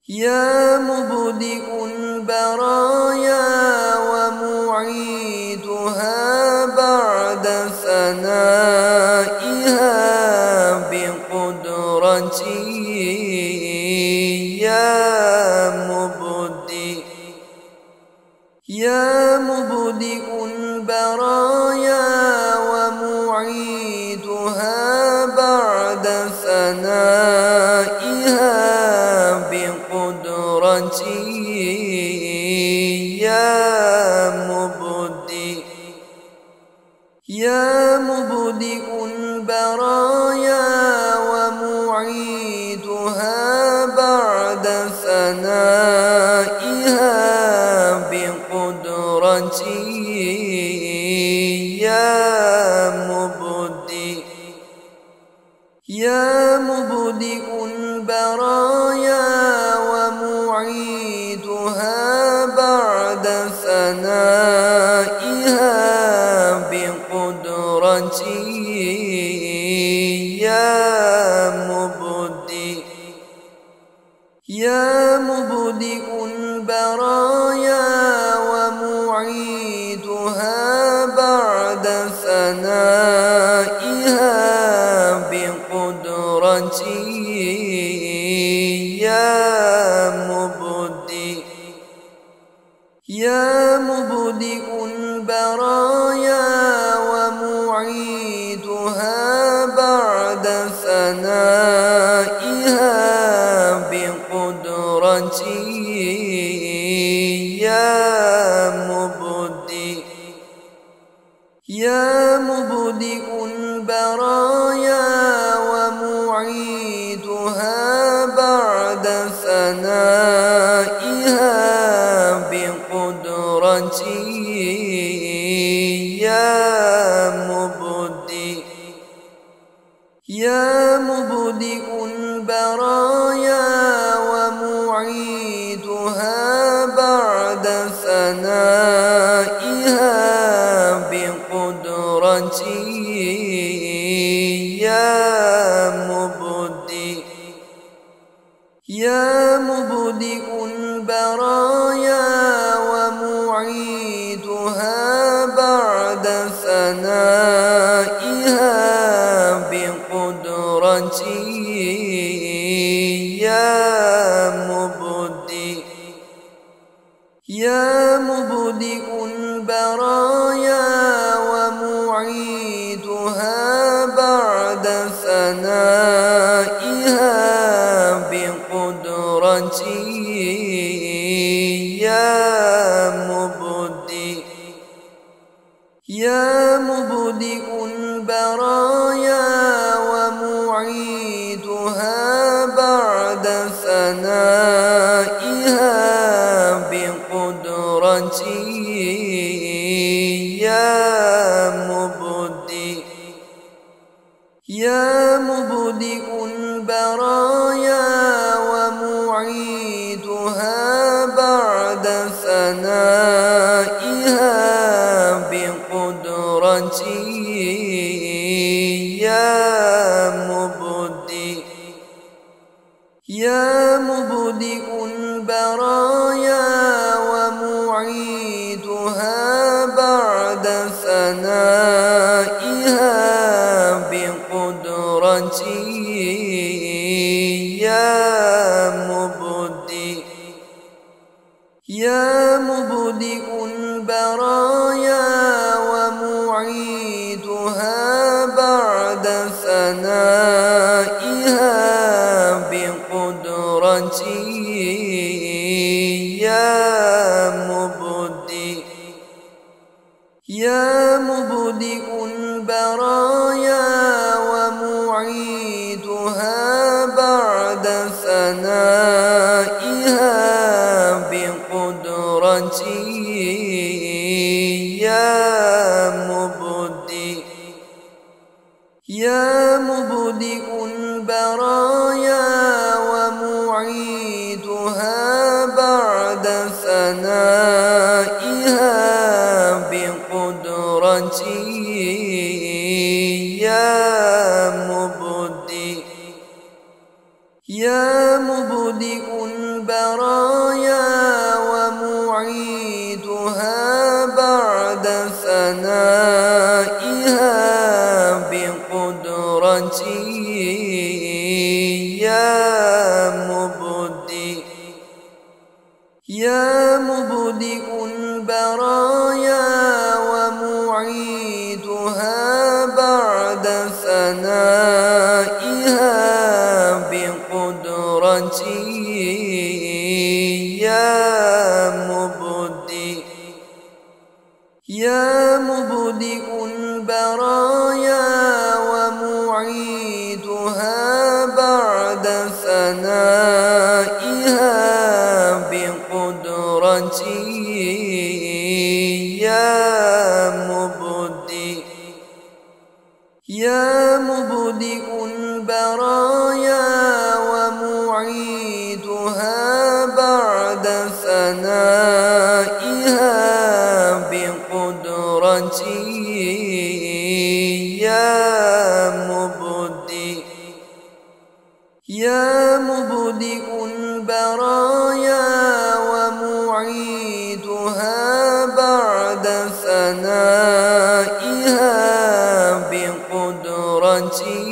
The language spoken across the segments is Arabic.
يا مبدئ البرايا ومعيدها بعد فنائها بقدرته. يا مبدئ البرايا ومعيدها بعد فنائها بقدرته. يا مبدئ البرايا ومعيدها بعد فنائها بقدرته. يا مبدئ البرايا ومعيدها بعد فنائها بقدرته. يا مبدئ البرايا ومعيدها بعد فنائها بقدرته. يا مبدئ البرايا ومعيدها بعد فنائها بقدرته. يا مبدئ البرايا ومعيدها بعد فنائها بقدرته. يا مبدئ البرايا ومعيدها بعد فنائها بقدرته. يا مبدئ البرايا ومعيدها بعد فنائها بقدرته. يا مبدئ البرايا ومعيدها بعد فنائها بقدرته. يا مبدئ البرايا ومعيدها بعد فنائها بقدرته. يا مبدئ البرايا ومعيدها بعد فنائها بقدرته. يا مبدئ البرايا ومعيدها بعد فنائها بقدرته. يا مبدئ البرايا ومعيدها بعد فنائها بقدرته. يا مبدئ البرايا ومعيدها بعد فنائها بقدرته. يا مبدئ البرايا ومعيدها بعد فنائها بقدرته. يا مبدئ البرايا البرايا ومعيدها بعد فنائها بقدرتي يا مبدئ البرايا ومعيدها بعد فنائها بقدرتي يا مبدئ البرايا ومعيدها بعد فنائها بقدرتي يا مبدئ البرايا ومعيدها بعد فنائها بقدرتي يا مبدئ البرايا ومعيدها بعد فنائها بقدرتي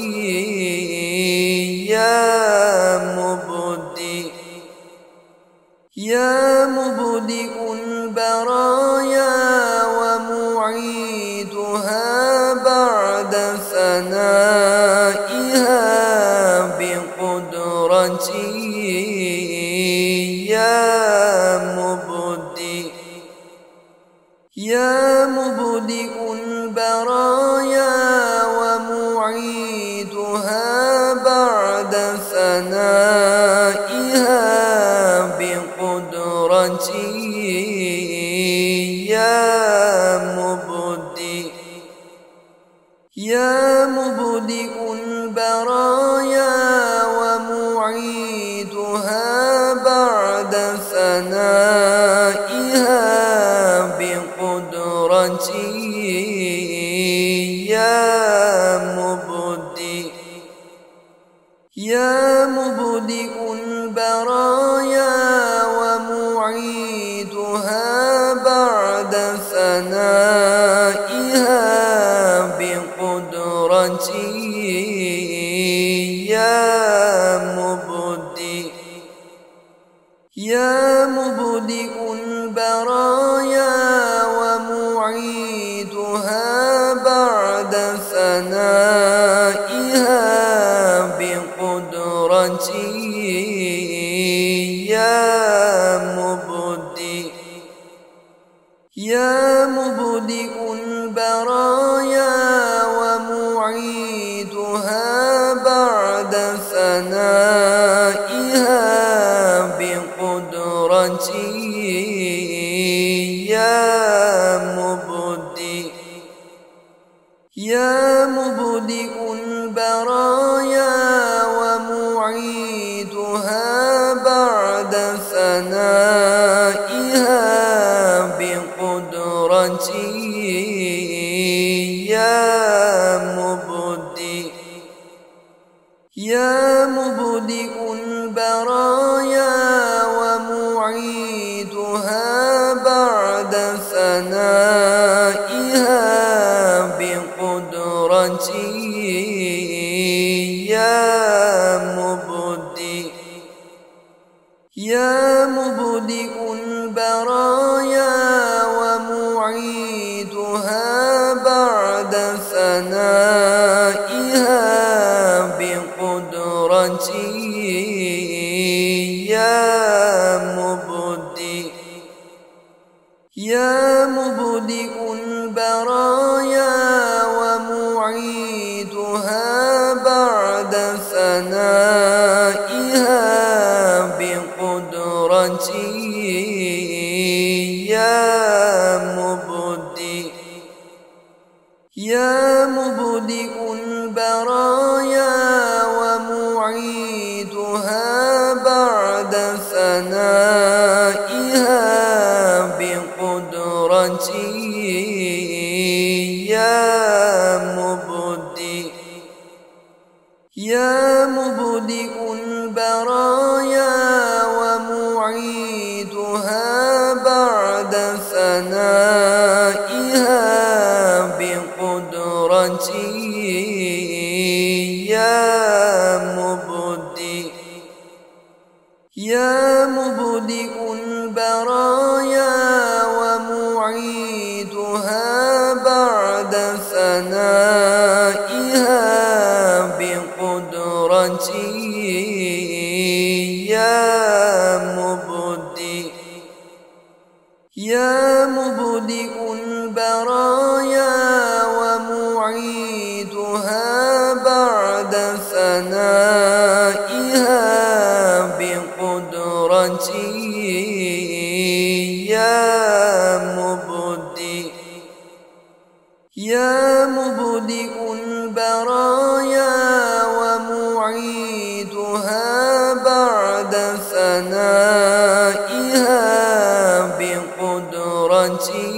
يا مبدئ البرايا ومعيدها بعد فنائها بقدرتي يا مبدئ البرايا ومعيدها بعد فنائها بقدرتي يا مبدئ البرايا ومعيدها بعد فنائها بقدرتي يا مبدئ البرايا ومعيدها بعد فنائها بقدرتي يا مبدئ البرايا ومعيدها بعد فنائها بقدرتي يا مبدئ البرايا ومعيدها بعد فنائها بقدرتي يا مبدئ البرايا ومعيدها بعد فنائها بقدرتي يا مبدئ البرايا ومعيدها بعد فنائها بقدرتي يا مبدئ البرايا ومعيدها بعد فنائها بقدرتي يا مبدئ البرايا ومعيدها بعد فنائها بقدرتي يا مبدئ البرايا ومعيدها بعد فنائها بقدرتي يا مبدئ البرايا ومعيدها فنائها بقدرتي يا مبدئ البرايا ومعيدها بعد فنائها بقدرتي يا مبدئ البرايا ومعيدها بعد فنائها بقدرتي يا مبدئ البرايا ومعيدها بعد فنائها بقدرتي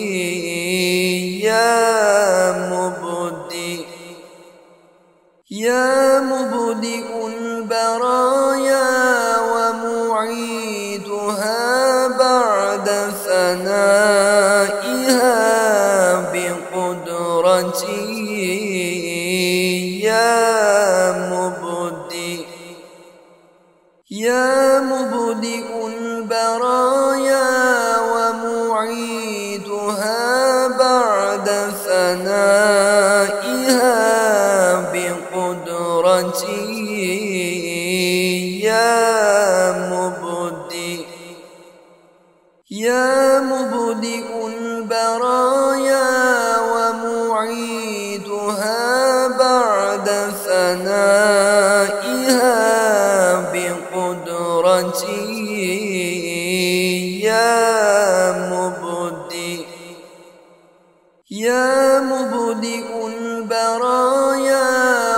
يا مبدئ البرايا ومعيدها بعد فنائها بقدرتي يا مبدئ البرايا ومعيدها بعد فنائها بقدرتي يا مبدئ البرايا ومعيدها بعد فنائها بقدرتي يا مبدئ البرايا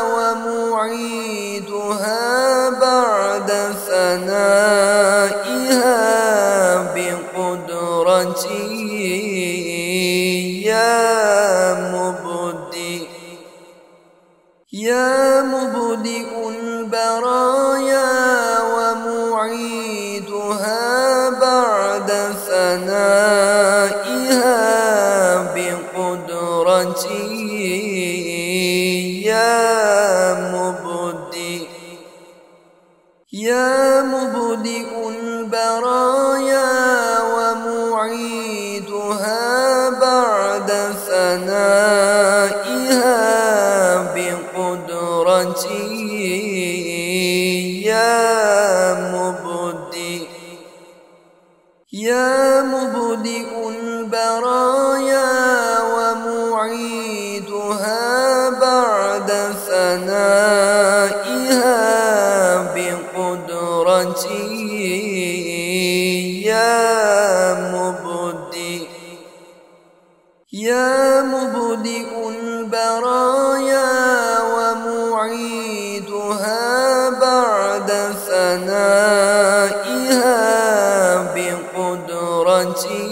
ومعيدها بعد فنائها بقدرتي يا مبدئ البرايا ومعيدها بعد فنائها بقدرتي يا مبدئ البرايا ومعيدها بعد فنائها بقدرتي يا مبدئ البرايا ومعيدها بعد فنائها بقدرتي يا مبدئ البرايا ومعيدها بعد فنائها بقدرتي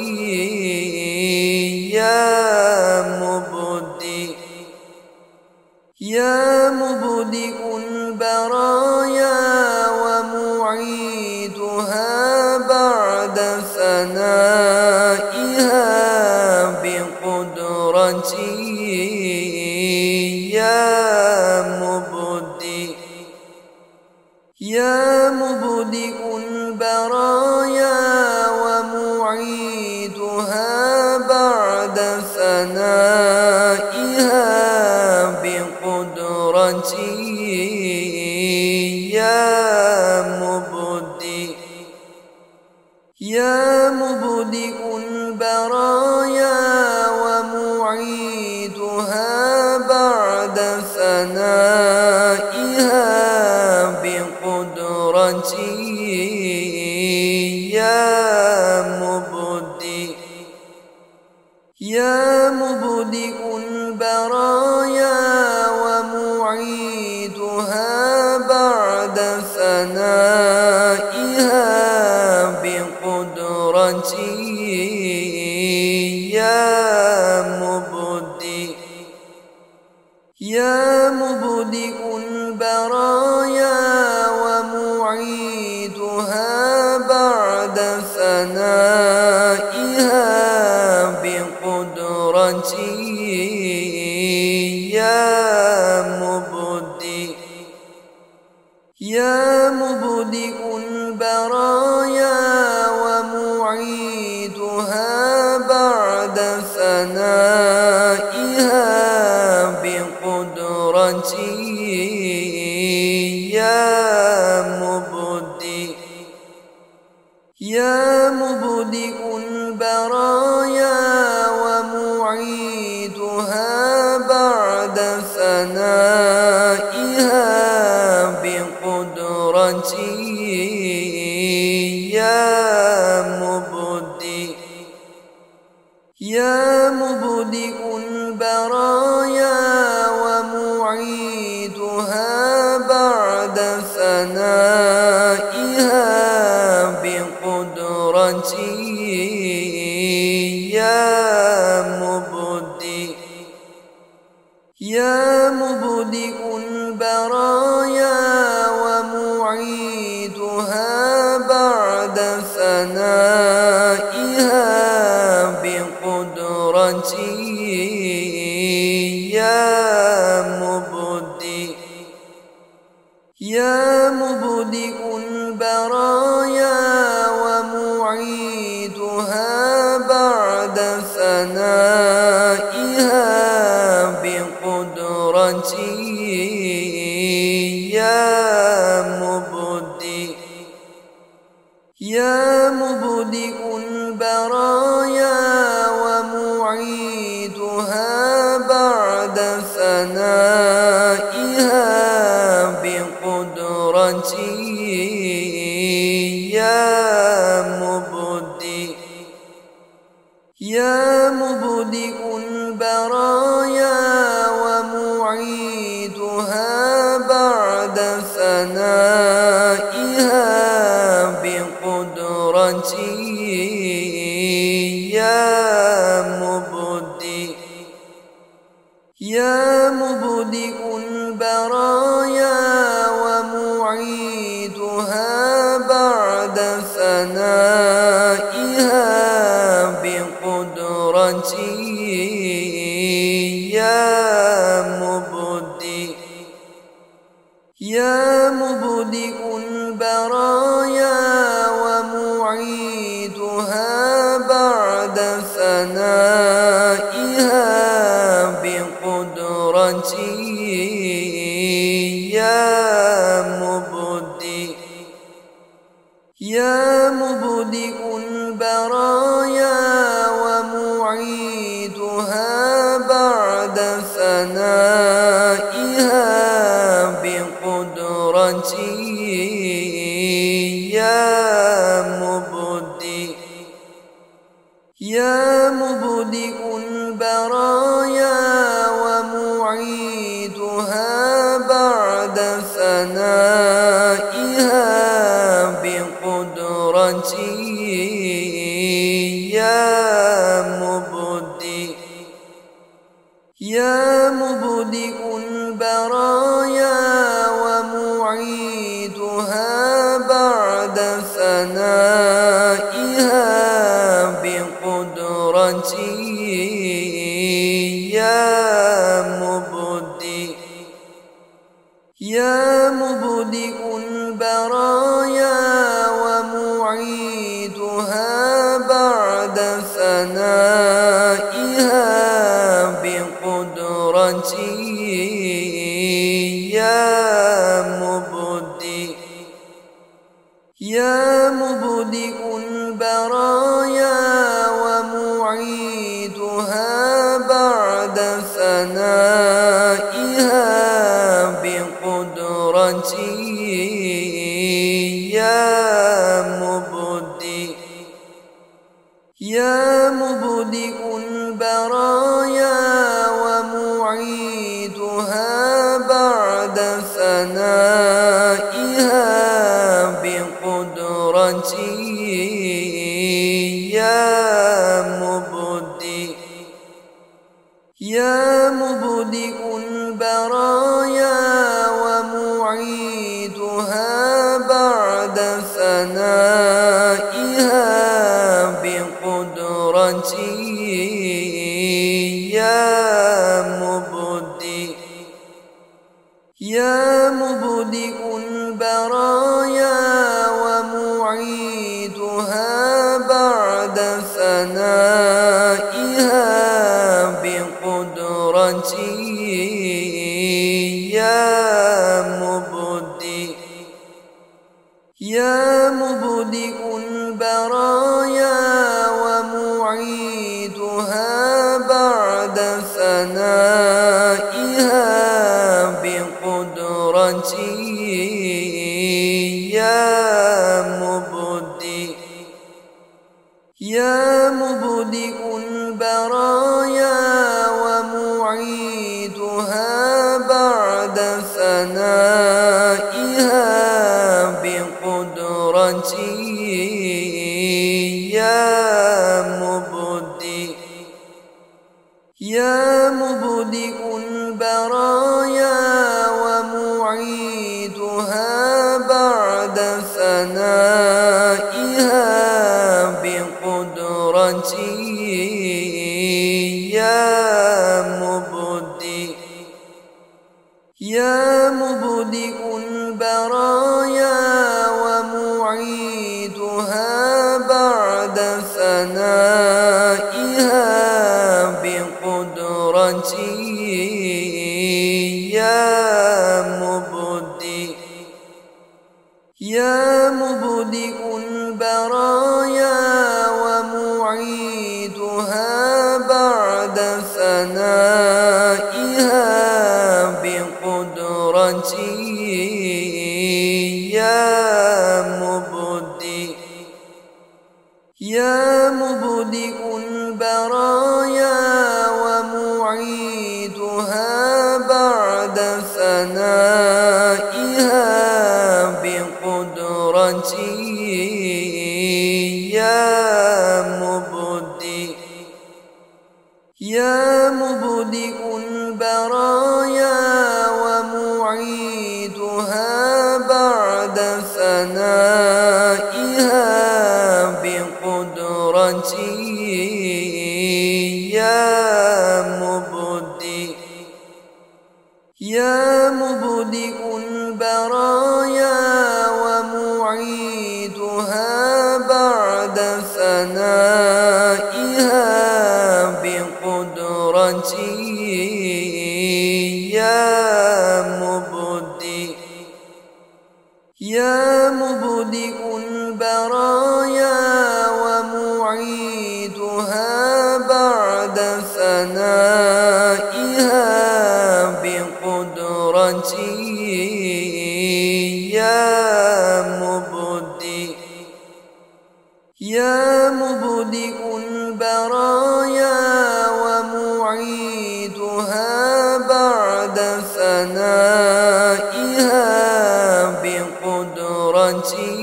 يا مبدئ البرايا ومعيدها بعد فنائها بقدرتي يا مبدئ البرايا ومعيدها بعد فنائها بقدرتي يا مبدئ البرايا ومعيدها بعد فنائها بقدرتي يا مبدئ البرايا ومعيدها بعد فنائها بقدرتي يا مبدئ البرايا ومعيدها بعد فنائها يا مبدئ البرايا ومعيدها بعد فنائها بقدرتي يا مبدئ البرايا ومعيدها بعد فنائها بقدرتي يا مبدئ البرايا ومعيدها بعد فنائها بقدرتي يا مبدئ البرايا ومعيدها بعد فنائها بقدرتي يا مبدئ البرايا ومعيدها بعد فنائها بقدرتي يا مبدئ البرايا ومعيدها بعد فنائها بقدرتي يا مبدئ البرايا ومعيدها بعد فنائها بقدرتي يا مبدئ البرايا ومعيدها بعد فنائها بقدرتي يا مبدئ البرايا ومعيدها بعد فنائها بقدرتي يا مبدئ البرايا ومعيدها بعد فنائها بقدرتي يا مبدئ البرايا ومعيدها بعد فنائها بقدرتي يا مبدئ البرايا ومعيدها بعد فنائها بقدرتي يا مبدئ البرايا ومعيدها بعد فنائها بقدرتي يا مبدئ البرايا ومعيدها بعد فنائها بقدرتي يا مبدئ البرايا ومعيدها بعد فنائها بقدرتي يا مبدئ البرايا ومعيدها بعد فنائها بقدرتي ثنائها بقدرتي يا مبدئ البرايا ومعيدها بعد ثنائها بقدرتي يا مبدئ البرايا ومعيدها بعد ثنائها بقدرتي يا مبدئ البرايا ومعيدها بعد ثنائها بقدرتي يا مبدئ البرايا ومعيدها بعد ثنائها بقدرتي يا مبدئ البرايا ومعيدها بعد ثنائها بقدرتي يا مبدئ البرايا ومعيدها بعد ثنائها بقدرتي يا مبدئ البرايا ومعيدها بعد ثنائها بقدرتي يا مبدئ البرايا ومعيدها بعد ثنائها بقدرتي يا مبدئ البرايا ومعيدها بعد ثنائها بقدرتي يا مبدئ البرايا ومعيدها بعد ثنائها بقدرتي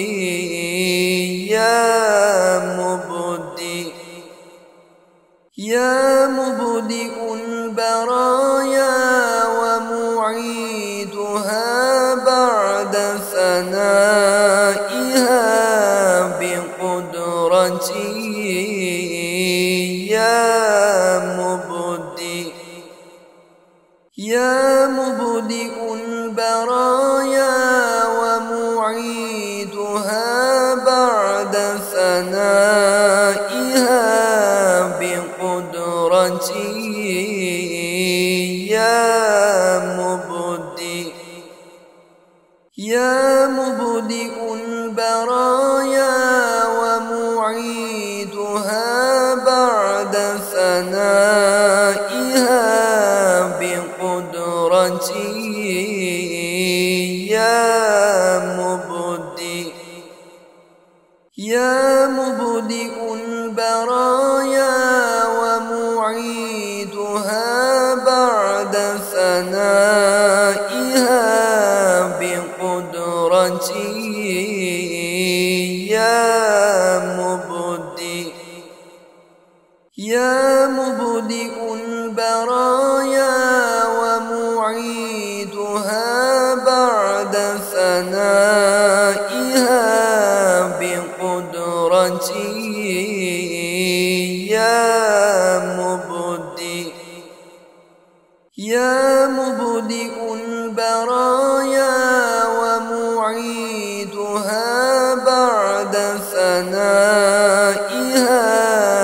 يا مبدئ البرايا ومعيدها بعد ثنائها بقدرتي يا مبدئ البرايا ومعيدها بعد ثنائها بقدرتي يا مبدئ البرايا ومعيدها بعد ثنائها بقدرتي يا مبدئ البرايا ومعيدها بعد ثنائها بقدرتي يا مبدئ البرايا ومعيدها بعد ثنائها بقدرتي يا مبدئ البرايا ومعيدها بعد ثنائها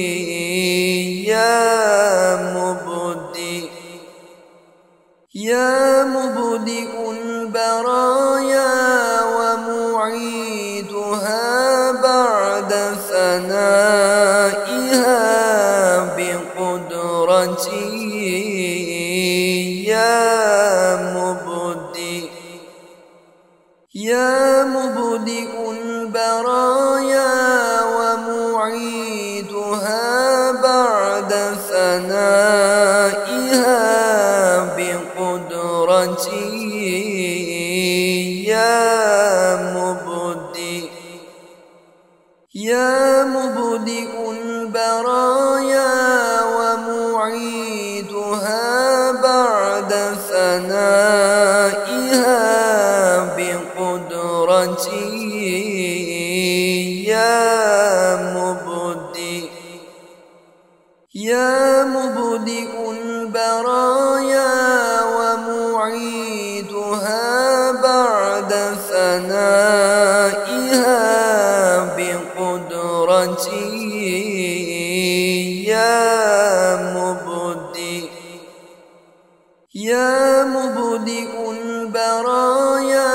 يا مبدئ البرايا ومعيدها بعد فنائها بقدرتي يا مبدئ البرايا ومعيدها بعد فنائها بقدرتي يا مبدئ البرايا ومعيدها بعد فنائها بقدرتي يا مبدئ البرايا ومعيدها بعد فنائها بقدرتي يا مبدئ البرايا ومعيدها بعد فنائها بقدرتي يا مبدئ البرايا ومعيدها بعد فنائها بقدرتي يا مبدئ البرايا ومعيدها بعد فنائها بقدرتي. يا مبدئ البرايا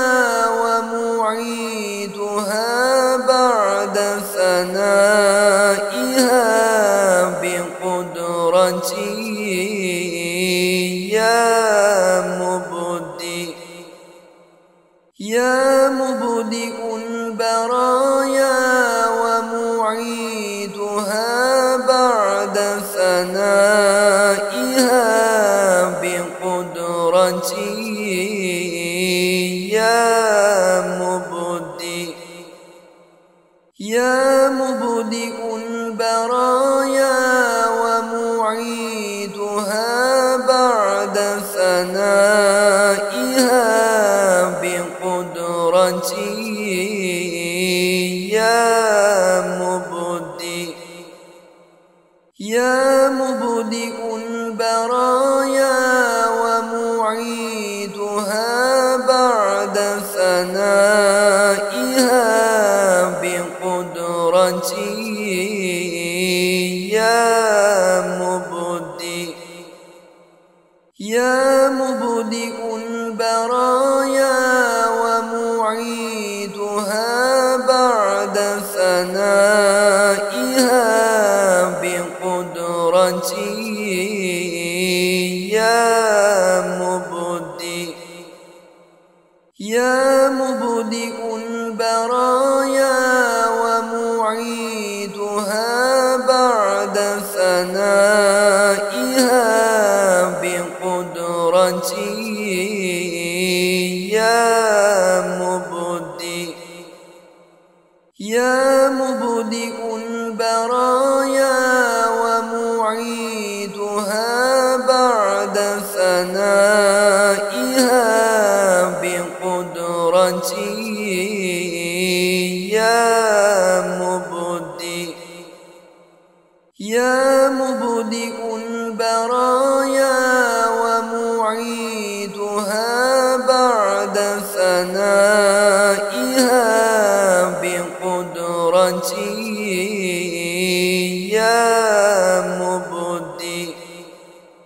ومعيدها بعد فنائها بقدرتي مبدئ البرايا ومعيدها بعد فنائها بقدرتي يا مبدئ البرايا ومعيدها بعد فنائها بقدرتي يا مبدئ البرايا ومعيدها بعد فنائها بقدرتي يا مبدئ البرايا ومعيدها بعد فنائها بقدرتي يا مبدئ البرايا ومعيدها بعد فنائها بقدرتي يا مبدئ البرايا ومعيدها بعد فنائها بقدرتي يا مبدئ البرايا ومعيدها بعد فنائها بقدرتي